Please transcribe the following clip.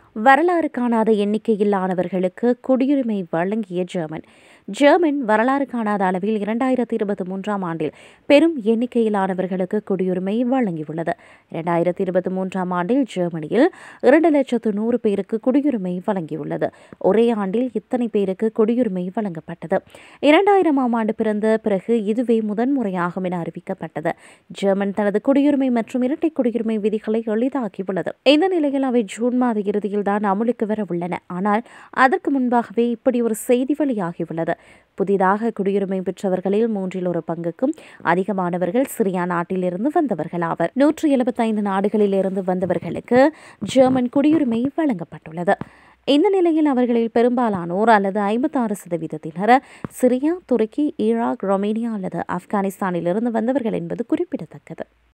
வரலாறு காணாத எண்ணிக்கையிலானவர்களுக்கு குடியுரிமை வழங்கிய ஜெர்மன் வரலாறு காணாத அளவில் 2023ஆம் ஆண்டில் பெரும் எண்ணிக்கையிலானவர்களுக்கு குடியுரிமை வழங்கியுள்ளது. 2023ஆம் ஆண்டில் ஜெர்மனியில் 2,100,000 பேருக்கு குடியுரிமை வழங்கியுள்ளது. ஒரே ஆண்டில் இத்தனை பேருக்கு குடியுரிமை வழங்கப்பட்டது. 2000ஆம் ஆண்டு பிறந்த பிறகு இதுவே முதன்முறையாகும் என அறிவிக்கப்பட்டது. ஜெர்மன் தனது குடியுரிமை மற்றும் இரட்டை குடியுரிமை விதிகளை எளிதாக்கியுள்ளது. இந்த நிலையில் அவை ஜூன் மாத இறுதியில் தான் அமலுக்கு வர உள்ளன. ஆனால் அதற்கு முன்பாகவே இப்படி ஒரு செய்தி வெளியாகியுள்ளது. புதிதாக குடியுரிமை பெற்றவர்களில் 1/3 பங்குக்கும் அதிகமானவர்கள் சிரியா நாட்டிலிருந்து வந்தவர்கள் ஆவர். 175 நாடுகளிலிருந்து வந்தவர்களுக்கு ஜெர்மன் குடியுரிமை வழங்கப்பட்டுள்ளது. இந்த நிலையில் அவர்களில் பெரும்பாலானோர் அல்லது 56% சிரியா, துருக்கி, ஈராக், ரொமேனியா அல்லது ஆப்கானிஸ்தானிலிருந்து வந்தவர்கள் என்பது குறிப்பிடத்தக்கது.